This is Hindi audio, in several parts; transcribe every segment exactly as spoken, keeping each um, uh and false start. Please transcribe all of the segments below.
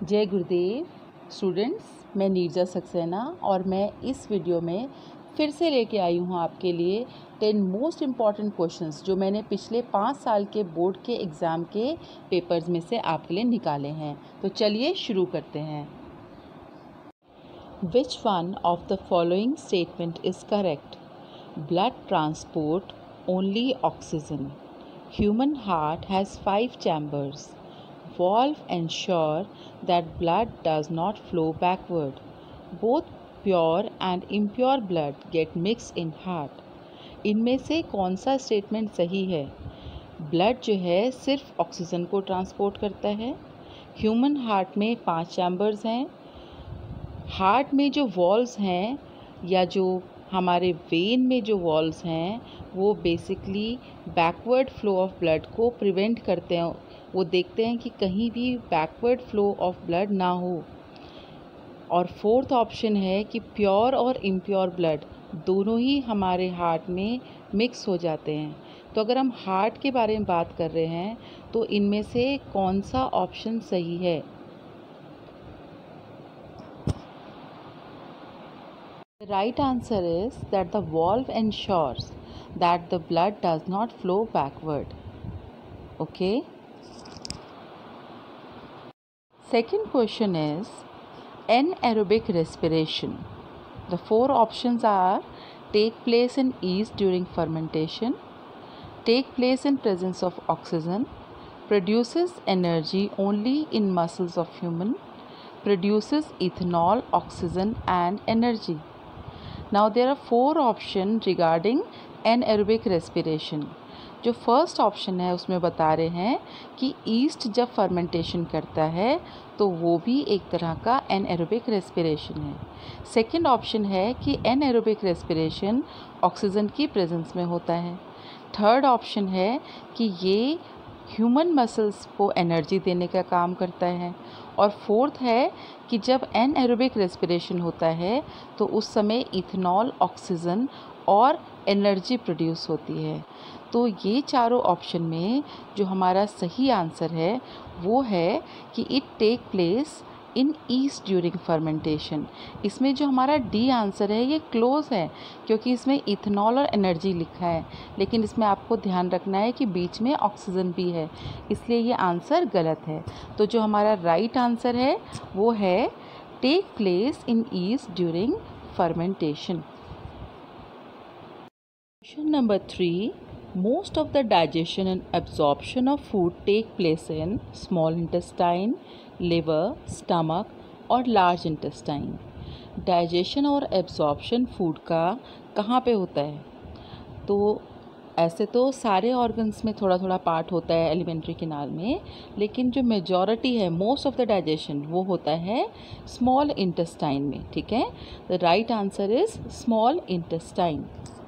जय गुरुदेव स्टूडेंट्स, मैं नीरजा सक्सेना और मैं इस वीडियो में फिर से लेके आई हूँ आपके लिए टेन मोस्ट इम्पॉर्टेंट क्वेश्चंस जो मैंने पिछले पाँच साल के बोर्ड के एग्ज़ाम के पेपर्स में से आपके लिए निकाले हैं। तो चलिए शुरू करते हैं। Which one of the following statement is correct? Blood transport only oxygen. Human heart has five chambers. Valve ensure that blood does not flow backward. Both pure and impure blood get mixed in heart. इनमें से कौन सा स्टेटमेंट सही है? ब्लड जो है सिर्फ ऑक्सीजन को ट्रांसपोर्ट करता है। ह्यूमन हार्ट में पांच चैम्बर्स हैं। हार्ट में जो वॉल्व्स हैं या जो हमारे वेन में जो वॉल्व्स हैं वो basically backward flow of blood को प्रिवेंट करते हैं। वो देखते हैं कि कहीं भी बैकवर्ड फ्लो ऑफ ब्लड ना हो। और फोर्थ ऑप्शन है कि प्योर और इम्प्योर ब्लड दोनों ही हमारे हार्ट में मिक्स हो जाते हैं। तो अगर हम हार्ट के बारे में बात कर रहे हैं तो इनमें से कौन सा ऑप्शन सही है? The right answer is that the valve ensures that the blood does not flow backward. Okay. Second question is anaerobic respiration. The four options are take place in yeast during fermentation, take place in presence of oxygen, produces energy only in muscles of human, produces ethanol, oxygen and energy. Now there are four options regarding anaerobic respiration. जो फर्स्ट ऑप्शन है उसमें बता रहे हैं कि ईस्ट जब फर्मेंटेशन करता है तो वो भी एक तरह का एनएरोबिक रेस्पिरेशन है। सेकंड ऑप्शन है कि एनएरोबिक रेस्पिरेशन ऑक्सीजन की प्रेजेंस में होता है। थर्ड ऑप्शन है कि ये ह्यूमन मसल्स को एनर्जी देने का काम करता है। और फोर्थ है कि जब एनएरोबिक रेस्पिरेशन होता है तो उस समय इथेनॉल, ऑक्सीजन और एनर्जी प्रोड्यूस होती है। तो ये चारों ऑप्शन में जो हमारा सही आंसर है वो है कि it take place in yeast during fermentation. इसमें जो हमारा डी आंसर है ये क्लोज है क्योंकि इसमें इथेनॉल और एनर्जी लिखा है, लेकिन इसमें आपको ध्यान रखना है कि बीच में ऑक्सीजन भी है, इसलिए ये आंसर गलत है। तो जो हमारा राइट आंसर है वो है take place in yeast during fermentation. Question number three. Most of the digestion and absorption of food take place in small intestine, liver, stomach और large intestine. Digestion और absorption food का कहाँ पे होता है? तो ऐसे तो सारे ऑर्गन्स में थोड़ा थोड़ा पार्ट होता है एलिमेंट्री कैनाल में, लेकिन जो मेजॉरिटी है मोस्ट ऑफ द डाइजेशन वो होता है स्मॉल इंटेस्टाइन में। ठीक है, the right answer is small intestine.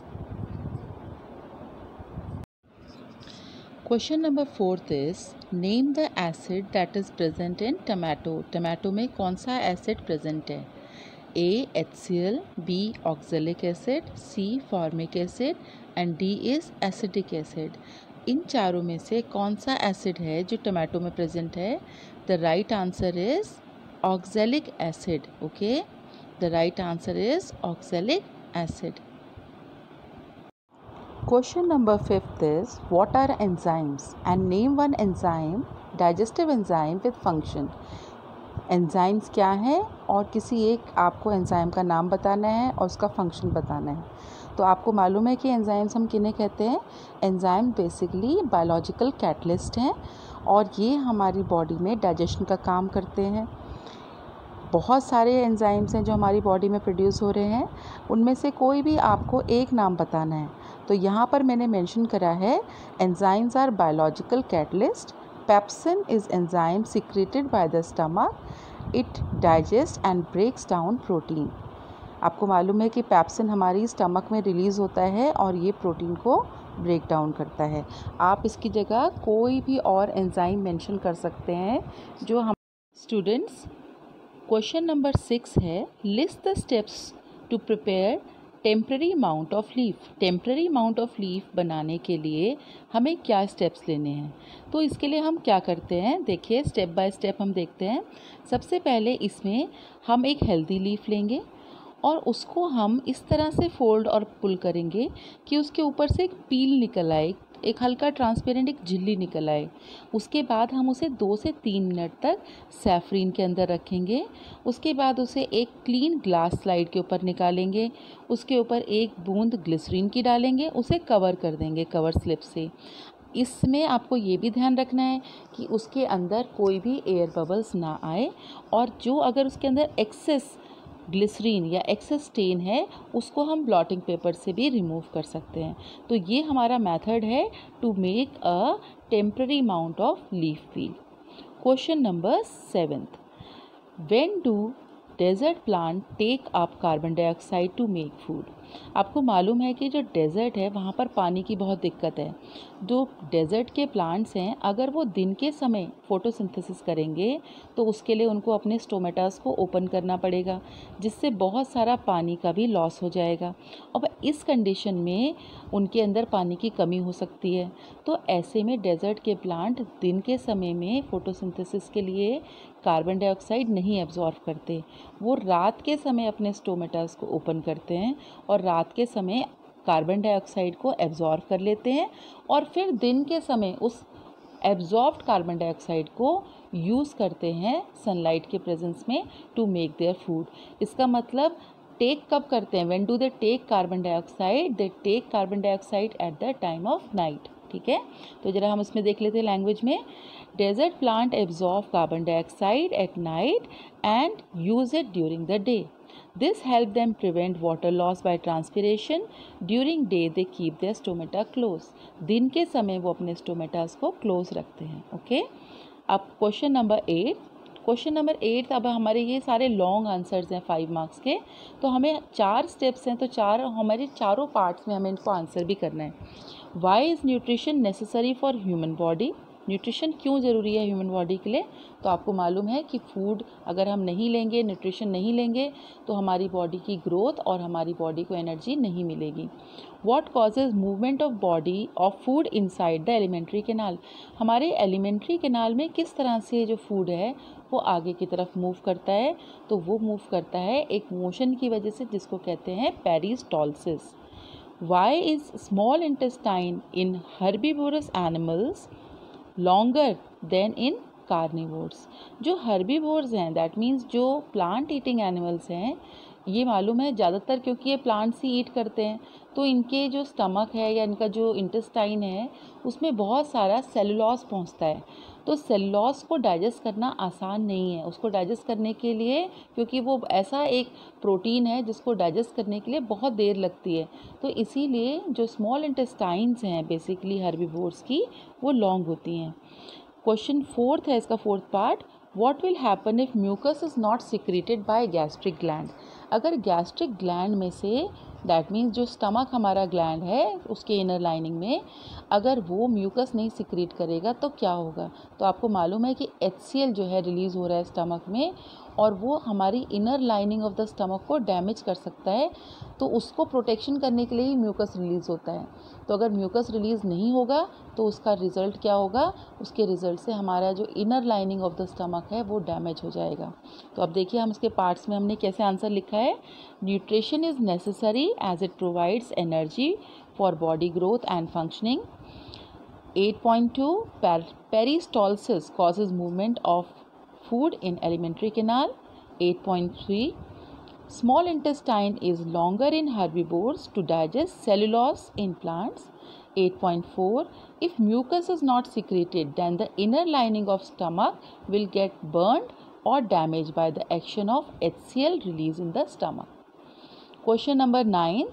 Question number fourth is name the acid that is present in tomato. Tomato में कौन सा एसिड प्रेजेंट है? A H C L, B oxalic acid, C formic acid and D is acidic acid. इन चारों में से कौन सा एसिड है जो टमाटो में प्रेजेंट है? The right answer is oxalic acid. Okay, the right answer is oxalic acid. Question number fifth is what are enzymes and name one enzyme, digestive enzyme with function. enzymes क्या है और किसी एक आपको enzyme का नाम बताना है और उसका function बताना है। तो आपको मालूम है कि enzymes हम किन्हें कहते हैं? enzyme basically biological catalyst हैं और ये हमारी बॉडी में डाइजेशन का काम करते हैं। बहुत सारे एंजाइम्स हैं जो हमारी बॉडी में प्रोड्यूस हो रहे हैं, उनमें से कोई भी आपको एक नाम बताना है। तो यहाँ पर मैंने मेंशन करा है enzymes are biological catalyst. Pepsin is enzyme secreted by the stomach, it digest and breaks down protein. आपको मालूम है कि पेप्सिन हमारी स्टमक में रिलीज़ होता है और ये प्रोटीन को ब्रेक डाउन करता है। आप इसकी जगह कोई भी और एंजाइम मेंशन कर सकते हैं जो हम स्टूडेंट्स। क्वेश्चन नंबर सिक्स है list the steps to prepare temporary amount of leaf. Temporary amount of leaf बनाने के लिए हमें क्या स्टेप्स लेने हैं, तो इसके लिए हम क्या करते हैं, देखिए स्टेप बाय स्टेप हम देखते हैं। सबसे पहले इसमें हम एक हेल्दी लीफ लेंगे और उसको हम इस तरह से फोल्ड और पुल करेंगे कि उसके ऊपर से एक पील निकल आए, एक हल्का ट्रांसपेरेंट एक झिल्ली निकल आए। उसके बाद हम उसे दो से तीन मिनट तक सैफरीन के अंदर रखेंगे। उसके बाद उसे एक क्लीन ग्लास स्लाइड के ऊपर निकालेंगे, उसके ऊपर एक बूंद ग्लिसरीन की डालेंगे, उसे कवर कर देंगे कवर स्लिप से। इसमें आपको ये भी ध्यान रखना है कि उसके अंदर कोई भी एयर बबल्स ना आए, और जो अगर उसके अंदर एक्सेस ग्लिसरीन या एक्सेस स्टेन है उसको हम ब्लॉटिंग पेपर से भी रिमूव कर सकते हैं। तो ये हमारा मेथड है to make a temporary amount of leaf peel. Question number seventh, when do desert plant take up carbon dioxide to make food. आपको मालूम है कि जो डेजर्ट है वहाँ पर पानी की बहुत दिक्कत है। जो डेजर्ट के प्लांट्स हैं अगर वो दिन के समय फोटोसिंथेसिस करेंगे तो उसके लिए उनको अपने स्टोमेटास को ओपन करना पड़ेगा, जिससे बहुत सारा पानी का भी लॉस हो जाएगा। अब इस कंडीशन में उनके अंदर पानी की कमी हो सकती है। तो ऐसे में डेजर्ट के प्लांट दिन के समय में फोटोसिंथेसिस के लिए कार्बन डाइऑक्साइड नहीं एब्जॉर्ब करते। वो रात के समय अपने स्टोमेटास को ओपन करते हैं और रात के समय कार्बन डाइऑक्साइड को एब्जॉर्ब कर लेते हैं, और फिर दिन के समय उस एब्जॉर्ब्ड कार्बन डाइऑक्साइड को यूज़ करते हैं सनलाइट के प्रेजेंस में टू मेक देयर फूड। इसका मतलब टेक कब करते हैं, when do they take carbon dioxide, they take carbon dioxide at the time of night. ठीक है, तो जरा हम इसमें देख लेते हैं लैंग्वेज में। Desert plant absorb carbon dioxide at night and use it during the day. This help them prevent water loss by transpiration. During day they keep their stomata close. दिन के समय वो अपने स्टोमेटास को क्लोज रखते हैं। ओके, अब question number eight. Question number eight, अब हमारे ये सारे लॉन्ग आंसर्स हैं फाइव मार्क्स के, तो हमें चार स्टेप्स हैं, तो चार हमारे चारों पार्ट्स में हमें इनको आंसर भी करना है। Why is nutrition necessary for human body. Nutrition क्यों ज़रूरी है ह्यूमन बॉडी के लिए, तो आपको मालूम है कि फूड अगर हम नहीं लेंगे, न्यूट्रिशन नहीं लेंगे, तो हमारी बॉडी की ग्रोथ और हमारी बॉडी को एनर्जी नहीं मिलेगी। What causes movement of body of food inside the alimentary canal. हमारे एलिमेंट्री कैनाल में किस तरह से जो फूड है वो आगे की तरफ मूव करता है, तो वो मूव करता है एक मोशन की वजह से जिसको कहते हैं peristalsis. Why is small intestine in herbivorous animals longer than in carnivores. जो हर्बीवोर्स हैं, दैट मीन्स जो प्लांट ईटिंग एनिमल्स हैं, ये मालूम है ज़्यादातर क्योंकि ये प्लांट्स ही ईट करते हैं, तो इनके जो स्टमक है या इनका जो इंटेस्टाइन है उसमें बहुत सारा सेलुलोज पहुंचता है। तो सेलुलोज को डाइजेस्ट करना आसान नहीं है। उसको डाइजेस्ट करने के लिए, क्योंकि वो ऐसा एक प्रोटीन है जिसको डाइजेस्ट करने के लिए बहुत देर लगती है, तो इसीलिए जो स्मॉल इंटेस्टाइन्स हैं बेसिकली हर्बीवोर्स की, वो लॉन्ग होती हैं। क्वेश्चन फोर्थ है इसका fourth part, what will happen if mucus is not secreted by gastric gland. अगर गैस्ट्रिक ग्लैंड में से, दैट मीन्स जो स्टमक हमारा ग्लैंड है उसके इनर लाइनिंग में, अगर वो म्यूकस नहीं सिक्रीट करेगा तो क्या होगा। तो आपको मालूम है कि एच सी एल जो है रिलीज़ हो रहा है स्टमक में, और वो हमारी inner lining of the stomach को डैमेज कर सकता है। तो उसको प्रोटेक्शन करने के लिए ही म्यूकस रिलीज़ होता है। तो अगर म्यूकस रिलीज़ नहीं होगा तो उसका रिज़ल्ट क्या होगा, उसके रिज़ल्ट से हमारा जो inner lining of the stomach है वो डैमेज हो जाएगा। तो अब देखिए हम इसके पार्ट्स में हमने कैसे आंसर लिखा है। Nutrition is necessary as it provides energy for body growth and functioning. At point two, peristalsis causes movement of food in alimentary canal. eight point three, small intestine is longer in herbivores to digest cellulose in plants. eight point four, if mucus is not secreted then the inner lining of stomach will get burned or damaged by the action of H C L release in the stomach. Question number nine,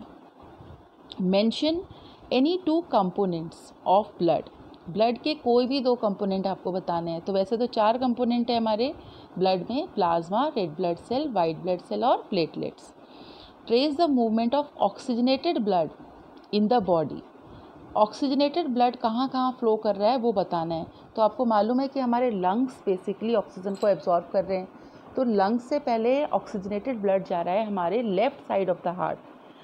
mention any two components of blood. Blood के कोई भी दो कंपोनेंट आपको बताने हैं। तो वैसे तो चार कंपोनेंट है हमारे ब्लड में, plasma, red blood cell, white blood cell और platelets. Trace the movement of oxygenated blood in the body. Oxygenated blood कहाँ कहाँ फ्लो कर रहा है वो बताना है। तो आपको मालूम है कि हमारे लंग्स बेसिकली ऑक्सीजन को एब्जॉर्ब कर रहे हैं, तो लंग्स से पहले ऑक्सीजनेटेड ब्लड जा रहा है हमारे left side of the heart.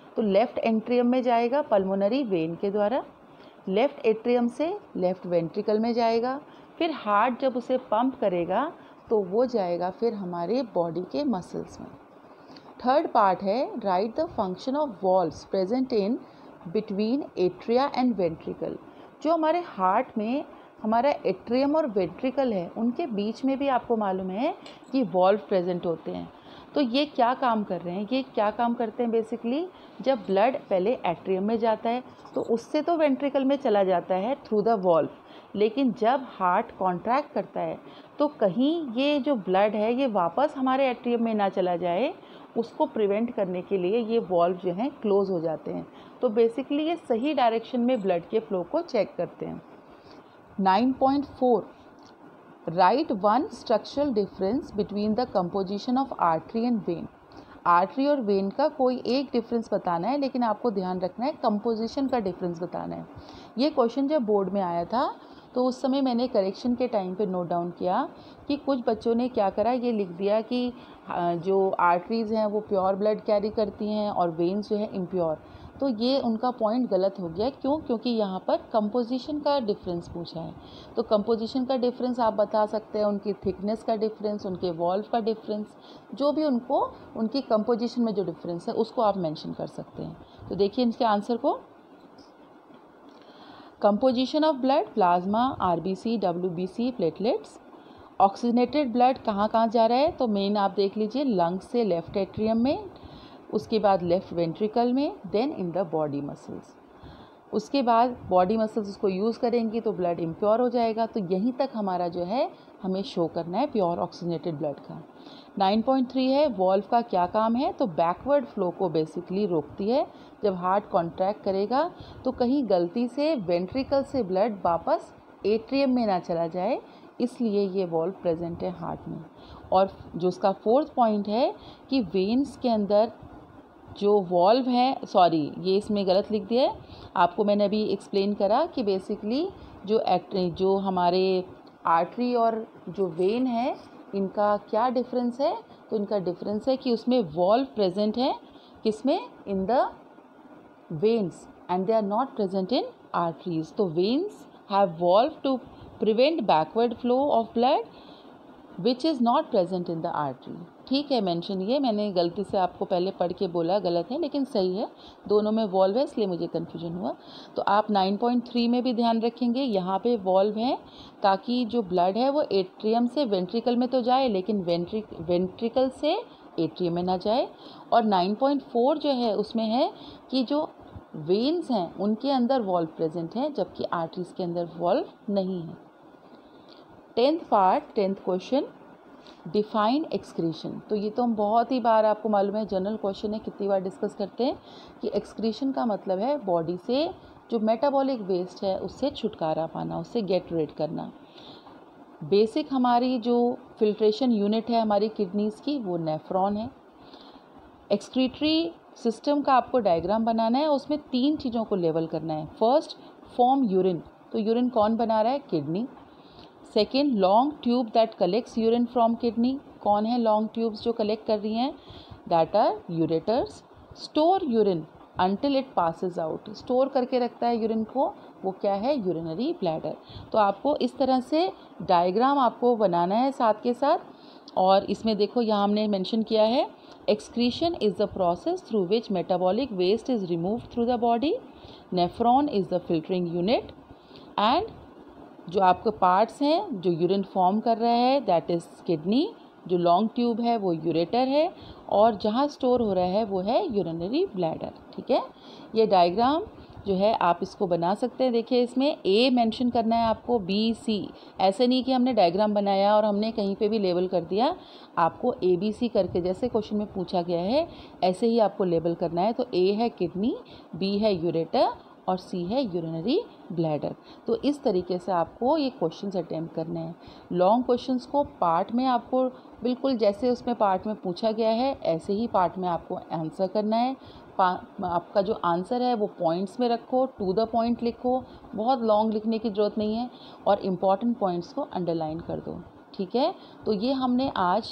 तो लेफ़्ट एंट्रियम में जाएगा पल्मोनरी वेन के द्वारा, लेफ़्ट एट्रियम से लेफ़्ट वेंट्रिकल में जाएगा, फिर हार्ट जब उसे पंप करेगा तो वो जाएगा फिर हमारे बॉडी के मसल्स में। थर्ड पार्ट है write the function of valves present in between atria and ventricle. जो हमारे हार्ट में हमारा एट्रियम और वेंट्रिकल है उनके बीच में भी आपको मालूम है कि वॉल्व प्रेजेंट होते हैं। तो ये क्या काम कर रहे हैं, ये क्या काम करते हैं बेसिकली, जब ब्लड पहले एट्रियम में जाता है तो उससे तो वेंट्रिकल में चला जाता है थ्रू द वॉल्व, लेकिन जब हार्ट कॉन्ट्रैक्ट करता है तो कहीं ये जो ब्लड है ये वापस हमारे एट्रियम में ना चला जाए, उसको प्रिवेंट करने के लिए ये वॉल्व जो हैं क्लोज हो जाते हैं। तो बेसिकली ये सही डायरेक्शन में ब्लड के फ्लो को चेक करते हैं। Nine point four write one structural difference between the composition of artery and vein. Artery और वेन का कोई एक डिफरेंस बताना है, लेकिन आपको ध्यान रखना है कंपोजिशन का डिफरेंस बताना है। ये क्वेश्चन जब बोर्ड में आया था तो उस समय मैंने करेक्शन के टाइम पे नोट डाउन किया कि कुछ बच्चों ने क्या करा, ये लिख दिया कि जो आर्टरीज़ हैं वो प्योर ब्लड कैरी करती हैं और वेन्स जो है इम्प्योर। तो ये उनका पॉइंट गलत हो गया। क्यों? क्योंकि यहाँ पर कंपोजिशन का डिफरेंस पूछा है। तो कंपोजिशन का डिफरेंस आप बता सकते हैं, उनकी थिकनेस का डिफरेंस, उनके वॉल्व का डिफरेंस, जो भी उनको उनकी कंपोजिशन में जो डिफरेंस है उसको आप मेंशन कर सकते हैं। तो देखिए इनके आंसर को, composition of blood plasma, RBC, WBC, platelets. Oxygenated blood कहाँ कहाँ जा रहा है, तो मेन आप देख लीजिए लंग्स से लेफ्ट एट्रियम में, उसके बाद लेफ़्ट वेंट्रिकल में, then in the body muscles. उसके बाद बॉडी मसल्स उसको यूज़ करेंगी तो ब्लड इम्प्योर हो जाएगा। तो यहीं तक हमारा जो है हमें शो करना है प्योर ऑक्सीजनेटेड ब्लड का। नाइन पॉइंट थ्री है वॉल्व का क्या काम है, तो बैकवर्ड फ्लो को बेसिकली रोकती है। जब हार्ट कॉन्ट्रैक्ट करेगा तो कहीं गलती से वेंट्रिकल से ब्लड वापस एट्रियम में ना चला जाए, इसलिए ये वॉल्व प्रेजेंट है हार्ट में। और जो उसका फोर्थ पॉइंट है कि वेन्स के अंदर जो वॉल्व है, सॉरी ये इसमें गलत लिख दिया है, आपको मैंने अभी एक्सप्लेन करा कि बेसिकली जो एक्ट जो हमारे आर्टरी और जो वेन है इनका क्या डिफरेंस है, तो इनका डिफरेंस है कि उसमें वॉल्व प्रेजेंट है, किसमें, in the veins, and they are not present in arteries. तो veins have valve to prevent backward flow of blood which is not present in the artery. ठीक है, मेंशन ये मैंने गलती से आपको पहले पढ़ के बोला, गलत है लेकिन सही है, दोनों में वॉल्व है इसलिए मुझे कन्फ्यूजन हुआ। तो आप नाइन पॉइंट थ्री में भी ध्यान रखेंगे, यहाँ पे वॉल्व है ताकि जो ब्लड है वो एट्रियम से वेंट्रिकल में तो जाए लेकिन वेंट्रिक वेंट्रिकल से एट्रियम में ना जाए। और नाइन पॉइंट फोर जो है उसमें है कि जो वेन्स हैं उनके अंदर वॉल्व प्रेजेंट है जबकि आर्टरीज के अंदर वॉल्व नहीं है। Tenth part, tenth question, define excretion. तो ये तो हम बहुत ही बार, आपको मालूम है जनरल क्वेश्चन है, कितनी बार डिस्कस करते हैं कि एक्सक्रीशन का मतलब है बॉडी से जो मेटाबॉलिक वेस्ट है उससे छुटकारा पाना, उससे गेट रेड करना। बेसिक हमारी जो फिल्ट्रेशन यूनिट है हमारी किडनीज़ की वो नेफ्रॉन है। एक्सक्रीटरी सिस्टम का आपको डायग्राम बनाना है, उसमें तीन चीज़ों को लेवल करना है। फर्स्ट, फॉर्म यूरिन, तो यूरिन कौन बना रहा है, kidney. Second, long tube that collects urine from kidney, कौन है लॉन्ग ट्यूब्स जो कलेक्ट कर रही हैं, that are ureters. Store urine until it passes out, store करके रखता है यूरिन को, वो क्या है, यूरिनरी ब्लैडर। तो आपको इस तरह से डायग्राम आपको बनाना है साथ के साथ। और इसमें देखो यहाँ हमने मेंशन किया है, excretion is the process through which metabolic waste is removed through the body, nephron is the filtering unit, and जो आपके पार्ट्स हैं जो यूरिन फॉर्म कर रहा है दैट इज़ किडनी, जो लॉन्ग ट्यूब है वो यूरेटर है, और जहाँ स्टोर हो रहा है वो है यूरिनरी ब्लैडर। ठीक है, ये डायग्राम जो है आप इसको बना सकते हैं। देखिए इसमें ए मेंशन करना है आपको, बी सी, ऐसे नहीं कि हमने डायग्राम बनाया और हमने कहीं पे भी लेबल कर दिया, आपको ए बी सी करके जैसे क्वेश्चन में पूछा गया है ऐसे ही आपको लेबल करना है। तो ए है किडनी, बी है यूरेटर और सी है यूरिनरी ब्लैडर। तो इस तरीके से आपको ये क्वेश्चंस अटेम्प्ट करने हैं। लॉन्ग क्वेश्चंस को पार्ट में आपको बिल्कुल जैसे उसमें पार्ट में पूछा गया है ऐसे ही पार्ट में आपको आंसर करना है। आपका जो आंसर है वो पॉइंट्स में रखो, टू द पॉइंट लिखो, बहुत लॉन्ग लिखने की ज़रूरत नहीं है, और इम्पॉर्टेंट पॉइंट्स को अंडरलाइन कर दो। ठीक है, तो ये हमने आज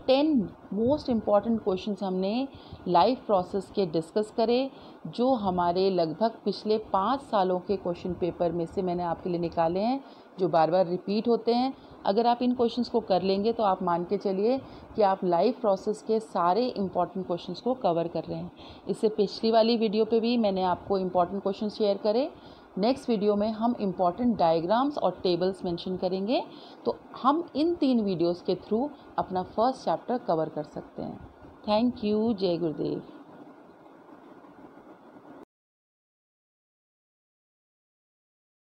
टेन मोस्ट इम्पॉर्टेंट क्वेश्चंस हमने लाइफ प्रोसेस के डिस्कस करे, जो हमारे लगभग पिछले पाँच सालों के क्वेश्चन पेपर में से मैंने आपके लिए निकाले हैं, जो बार बार रिपीट होते हैं। अगर आप इन क्वेश्चंस को कर लेंगे तो आप मान के चलिए कि आप लाइफ प्रोसेस के सारे इम्पॉर्टेंट क्वेश्चंस को कवर कर रहे हैं। इससे पिछली वाली वीडियो पे भी मैंने आपको इम्पॉर्टेंट क्वेश्चन शेयर करे। नेक्स्ट वीडियो में हम इम्पॉर्टेंट डायग्राम्स और टेबल्स मेंशन करेंगे, तो हम इन तीन वीडियोस के थ्रू अपना फर्स्ट चैप्टर कवर कर सकते हैं। Thank you. जय गुरुदेव।